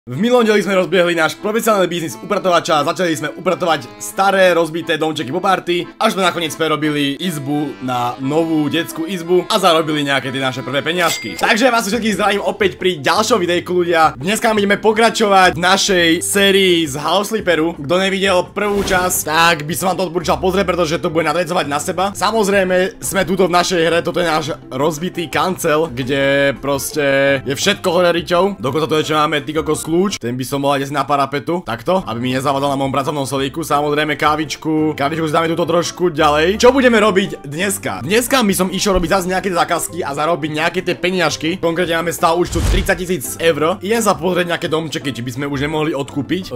V minulom dieli sme rozbiehli náš profesionálny biznis upratovača, začali sme upratovať staré rozbité domčeky po party, až sme nakoniec prerobili izbu na novú detskú izbu a zarobili nejaké tie naše prvé peniažky. Takže vás všetkých zdravím opäť pri ďalšom videjku, ľudia. Dneska ideme pokračovať v našej sérii z House Flipperu. Kto nevidel prvú časť, tak by som vám to odporúčal pozrieť, pretože to bude nadväzovať na seba. Samozrejme, sme tuto v našej hre, toto je náš rozbitý kancel, kde proste je všetko horeričov. Dokonca to ešte máme ty kokos kľúč, ten by som mohol dať na parapetu, takto, aby mi nezavadal na mojom pracovnom stolíku. Samozrejme kávičku si dáme tuto trošku ďalej. Čo budeme robiť dneska? Dneska by som išiel robiť zase nejaké zákazky a zarobiť nejaké tie peniažky. Konkrétne máme stav účtu 30 000 eur. Idem sa pozrieť nejaké domčeky, či by sme už nemohli odkúpiť.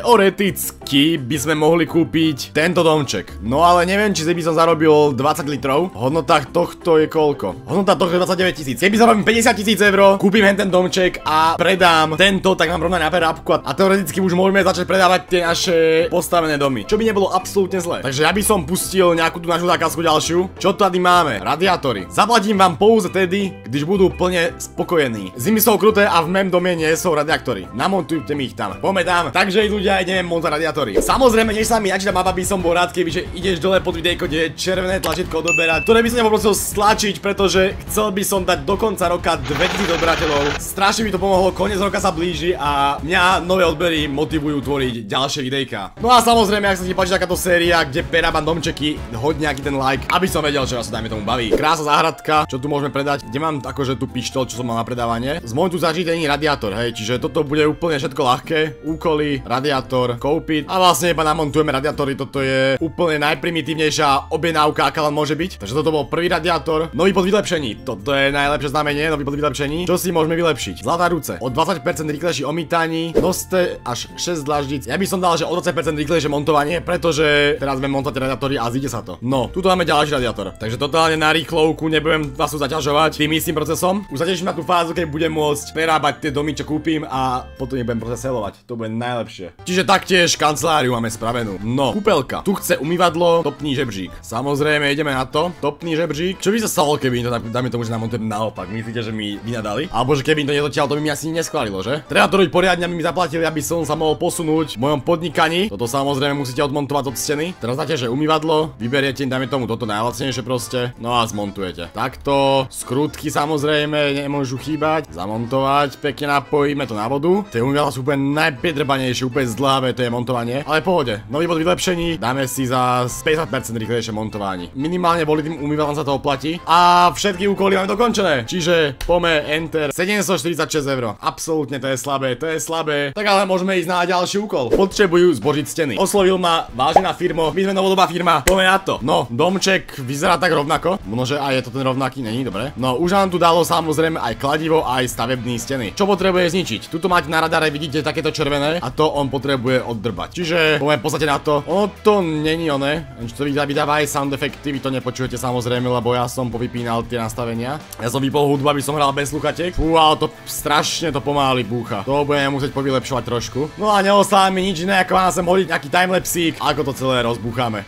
Teoreticky by sme mohli kúpiť tento domček. No ale neviem, či by som zarobil 20 litrov. Hodnota tohto je koľko? Hodnota tohto je 29 000. Keby zarobím 50 000 eur, kúpim ten domček a predám tento, tak mám rovná na prerábku a teoreticky už môžeme začať predávať tie naše postavené domy, čo by nebolo absolútne zlé. Takže ja by som pustil nejakú tú našu zákazku ďalšiu. Čo tady máme? Radiátory. Zaplatím vám pouze tedy, když budú plne spokojení. Zimy sú kruté a v mém dome nie sú radiátory. Namontujte mi ich tam. Poďme tam. Takže ľudia, ideme montovať radiátory. Samozrejme, než sa mi načíta mapa, by som bol rád, keby že ideš dole pod videjko, kde je červené tlačítko odoberať, ktoré by som nepoprosil stlačiť, pretože chcel by som dať do konca roka 2000 odberateľov. Strašne mi to pomohlo, koniec roka sa blíži a mňa nové odbery motivujú tvoriť ďalšie videjka. No a samozrejme, ak sa ti páči takáto séria, kde prerábam domčeky, hoď nejaký ten like, aby som vedel, čo vás sa dajme tomu baví. Krásna záhradka, čo tu môžeme predať, kde mám akože tú pištol, čo som mal na predávanie. Zmontuj zařízení radiátor, hej, čiže toto bude úplne všetko ľahké. Úkoly, radiátor, kúpiť a vlastne iba namontujeme radiátory. Toto je úplne najprimitívnejšia objednávka, aká len môže byť. Takže toto bol prvý radiátor. Nový pod vylepšení. Toto je najlepšie znamenie, nový pod vylepšení. Čo si môžeme vylepšiť? Zlatá ruce. O 20% rýchlejší omýtanie, noste až 6 dlaždic. Ja by som dal, že o 20% rýchlejšie montovanie, pretože teraz budeme montovať radiátory a zíde sa to. No, tuto máme ďalší radiátor. Takže totálne na rýchlovku, nebudem vás tu zaťažovať tým istým procesom. Už sa teším na tú fázu, keď budem môcť prerábať tie domy, čo kúpim a potom ich budem proceselovať. To bude najlepšie. Čiže taktiež kanceláriu máme spravenú. No, kúpeľka. Tu chce umývadlo, topný žebřík. Samozrejme, ideme na to. Topný žebřík. Čo by sa stalo, keby to dáme tomu, že namontujem naopak? Myslíte, že mi vynadali? Alebo že keby to nedotiaľ, to by mi asi neschválilo, že? Treba to robiť poriadne, aby mi zaplatili, aby som sa mohol posunúť v mojom podnikaní. Toto samozrejme musíte odmontovať od steny. Teraz dáte, že umývadlo, vyberiete, dáme tomu toto najlacnejšie proste. No a zmontujete. Takto, skrutky samozrejme nemôžu chýbať. Zamontovať, pekne napojíme to na vodu. Tie umývadla sú úplne najpiedrbanejšie, úplne zdlhavé, to je montovanie. Ale pohode, nový bod vylepšení, dáme si za 50% rýchlejšie montovanie. Minimálne boli tým umývadlom sa to oplatí. A všetky úkoly máme dokončené. Čiže pome enter 746 eur. Absolútne to je slabé, to je slabé. Tak ale môžeme ísť na ďalší úkol. Potrebujú zbožiť steny. Oslovil ma vážená firma, my sme novodobá firma. Poďme na to. No, domček vyzerá tak rovnako. Možno, aj je to ten rovnaký, není, dobre. No, už nám tu dalo samozrejme aj kladivo, aj stavebný steny. Čo potrebuje zničiť? Tuto máte na radare, vidíte takéto červené a to on potrebuje oddrbať. Čiže poďme v podstate na to. Ono to není oné, čo vydáva aj sound efekty, vy to nepočujete samozrejme, lebo ja som povypínal tie nastavenia. Ja som vypol hudbu, aby som hral bez sluchatiek. Fú, ale to strašne to pomáli búcha. To budeme musieť povylepšovať trošku. No a neostáva mi nič iné, ako vám sem hodiť nejaký timelapsík, ako to celé rozbúchame.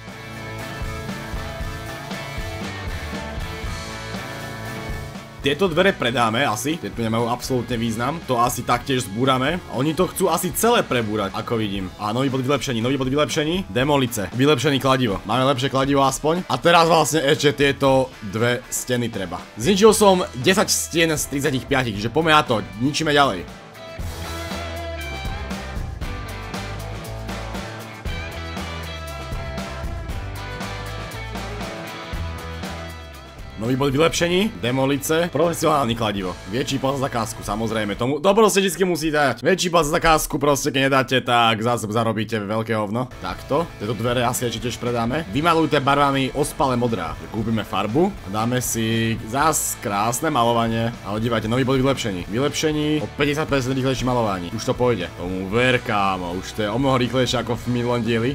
Tieto dvere predáme asi, tieto nemajú absolútne význam, to asi taktiež zbúrame. Oni to chcú asi celé prebúrať, ako vidím. A nový bod vylepšení, demolice, vylepšený kladivo. Máme lepšie kladivo aspoň. A teraz vlastne ešte tieto dve steny treba. Zničil som 10 stien z 35, že poďme na to, ničíme ďalej. Nový bod vylepšení, demolice, profesionálny kladivo. Väčší plat za zakázku, samozrejme, tomu to proste vždycky musí dať. Väčší plat za zakázku, proste keď nedáte, tak zase zarobíte veľké hovno. Takto, tieto dvere asi ešte tiež predáme. Vymalujte barvami ospale modrá. Kúpime farbu a dáme si zase krásne malovanie. Ale dívajte, nový bod vylepšení o 50% rýchlejšie malovanie. Už to pôjde. Tomu ver, kámo, už to je o mnoho rýchlejšie ako v minulom dieli.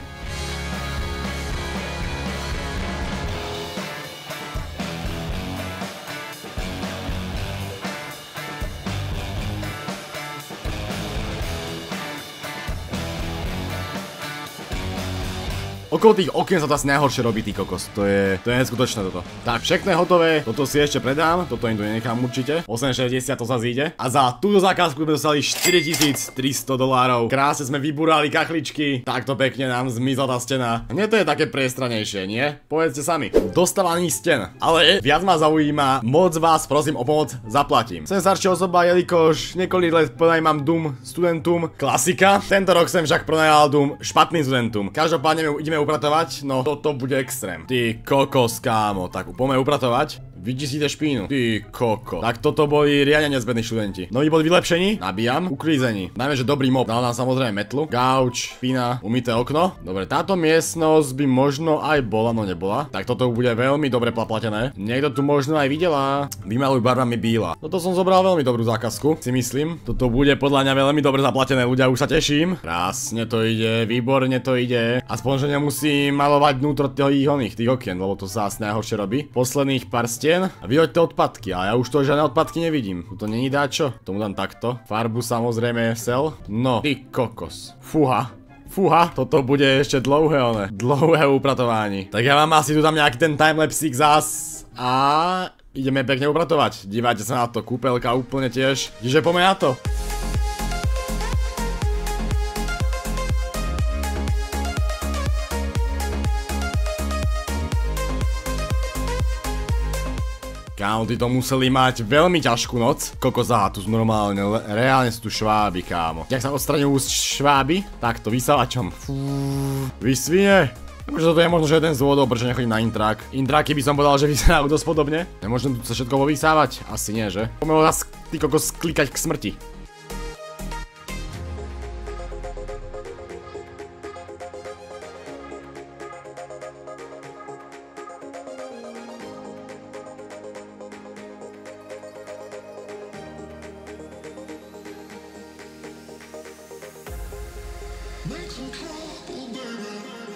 Okolo tých okien sa to asi najhoršie robí, ty kokos. To je neskutočné toto. Tak, všechno je hotové, toto si ešte predám, toto im tu nenechám určite. 8,60 to sa zíde. A za túto zákazku sme dostali $4300. Krásne sme vybúrali kachličky, takto pekne nám zmizla tá stena. Nie to je také priestranejšie, nie? Povedzte sami. Dostávaný sten. Ale viac ma zaujíma, moc vás prosím o pomoc zaplatím. Som staršia osoba, jelikož niekoľko let pronajímam Doom studentom. Klasika. Tento rok som však pronajal Doom špatným studentom. Každopádne ideme upratovať, no toto bude extrém. Ty kokos, kámo, tak poďme upratovať. Vyčistíte špínu. Ty koko. Tak toto boli riadne nezbední študenti. Noví boli vylepšení. Nabíjam. Uklízení. Dajme, že dobrý mob. Dal nám samozrejme metlu. Gauč, špína, umyté okno. Dobre, táto miestnosť by možno aj bola, no nebola. Tak toto bude veľmi dobre platené. Niekto tu možno aj videla. Vymaluj barvami bíla. Toto som zobral veľmi dobrú zákazku, si myslím. Toto bude podľa mňa veľmi dobre zaplatené, ľudia, už sa teším. Krásne to ide, výborne to ide. Aspoň, že nemusím malovať vnútro tých okien, lebo to sa asi najhoršie robí. Posledných pár stien. A vyhoďte odpadky, a ja už to žiadne odpadky nevidím. Tu to není dáčo, tomu dám takto. Farbu samozrejme sel. No, ty kokos. Fúha. Fúha, toto bude ešte dlouhé upratovanie. Tak ja vám asi tu dám nejaký ten timelapsík zás. A ideme pekne upratovať. Dívajte sa na to, kúpelka úplne tiež. Čiže poďme na to. Kámo, tí to museli mať veľmi ťažkú noc. Kokozá, tu sú normálne, reálne sú tu šváby, kámo. Jak sa odstraňujú šváby? Takto, vysavačom. Vy svine. Takže toto je možno, že jeden z dôvodov, prečo nechodím na intrak. Intraky by som povedal, že vyzerajú dosť podobne. Nemôžem tu sa všetko povysávať? Asi nie, že? Poďme ho raz, ty kokos, klikať k smrti. Make some trouble, baby.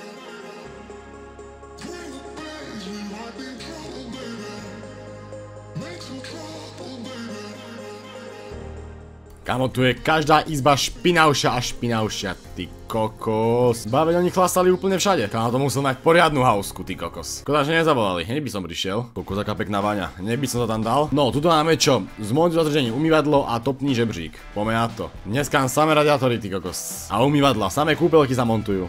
Bring the bass, we might be in trouble, baby. Make some trouble, baby. Kámo, tu je každá izba špinavšia a špinavšia, ty kokos. Baveň oni chlastali úplne všade. Kámo, to musel mať poriadnu hausku, ty kokos. Škoda, že nezavolali, hneď by som prišiel. Kokos, aká pekná vaňa, hneď by som to tam dal. No, tuto máme čo? Zmontuj zadrženie, umývadlo a topný žebřík. Poďme na to. Dneska samé radiátory, ty kokos. A umývadla, samé kúpelky sa montujú.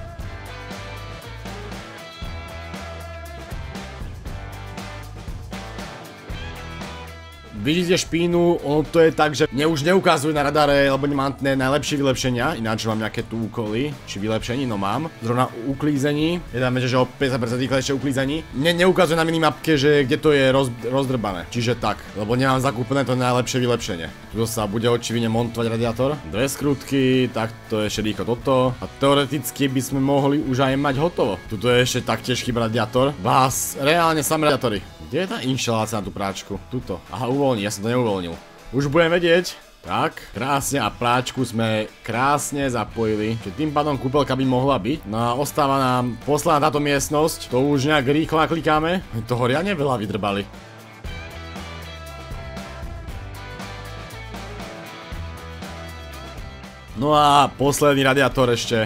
Vidíte špínu, ono to je tak, že mne už neukazuje na radare, lebo nemám najlepšie vylepšenia, ináč mám nejaké tu úkoly, či vylepšení, no mám. Zrovna uklízení, je tam, že o 50% ešte uklízení. Mne neukazuje na minimapke, že kde to je rozdrbané, čiže tak, lebo nemám zakúpené to najlepšie vylepšenie. Tu sa bude očividne montovať radiátor. Dve skrutky, tak to je ešte rýchlo toto. A teoreticky by sme mohli už aj mať hotovo. Tuto je ešte taktiež chýba radiátor. Vás, reálne samé radiátory. Kde je tá inštalácia na tú práčku? Tuto. Aha, uvoľni, ja som to neuvoľnil. Už budem vedieť. Tak, krásne a práčku sme krásne zapojili. Čiže tým pádom kúpelka by mohla byť. No a ostáva nám posledná táto miestnosť. To už nejak rýchlo naklikáme. Toho riadne veľa vydrbali. No a posledný radiátor ešte.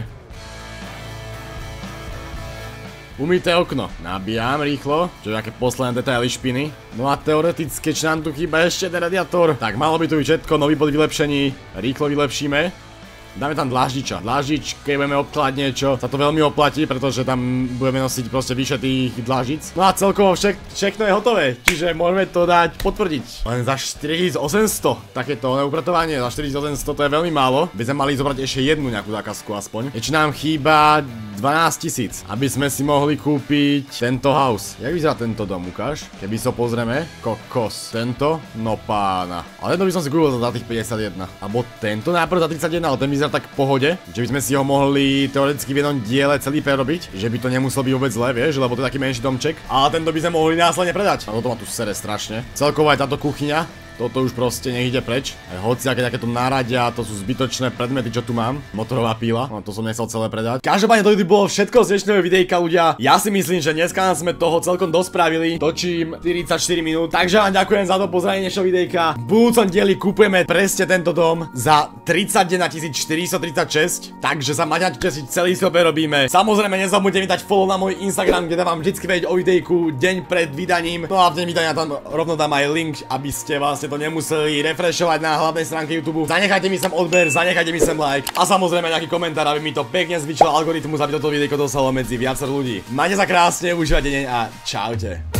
Umyté okno. Nabíjam rýchlo, čo je nejaké posledné detaily špiny. No a teoreticky, čo nám tu chýba ešte ten radiátor. Tak malo by tu byť všetko, nový bod vylepšení. Rýchlo vylepšíme. Dáme tam dláždiča. Dláždič, keď budeme obkladať niečo, sa to veľmi oplatí, pretože tam budeme nosiť proste vyše tých dláždic. No a celkovo všechno je hotové, čiže môžeme to dať potvrdiť. Len za 4800. Takéto neupratovanie za 4800 to je veľmi málo. By sme mali zobrať ešte jednu nejakú zákazku aspoň. Ešte nám chýba 12 000, aby sme si mohli kúpiť tento house. Jak vyzerá tento dom, ukáž? Keby sa pozrieme. Kokos. Tento? No pána. Ale tento by som si kúpil za tých 51. Abo tento najprv za 31, ale ten vyzerá tak v pohode, že by sme si ho mohli teoreticky v jednom diele celý prerobiť, že by to nemuselo byť vôbec zlé, vieš, lebo to je taký menší domček. A tento by sme mohli následne predať. A toto ma tu sere strašne. Celkovo aj táto kuchyňa. Toto už proste nech ide preč. Aj hociaké takéto náradia, to sú zbytočné predmety, čo tu mám. Motorová píla, no to som nechcel celé predať. Každopádne to bolo všetko z dnešného videjka, ľudia. Ja si myslím, že dneska sme toho celkom dospravili. Točím 44 minút, takže vám ďakujem za to pozranie dnešného videjka. V budúcom dieli kupujeme presne tento dom za 31 436, takže sa maťačke si celý sebe robíme. Samozrejme nezabudnite mi dať follow na môj Instagram, kde dávam vždycky vedieť o videjku deň pred vydaním. No a v deň vydania tam rovno dám aj link, aby ste vlastne to nemuseli refreshovať na hlavnej stránke YouTube. Zanechajte mi sem odber, zanechajte mi sem like a samozrejme nejaký komentár, aby mi to pekne zvyšil algoritmus, aby toto videjko dostalo medzi viacero ľudí. Majte sa krásne, užívajte deň a čaute.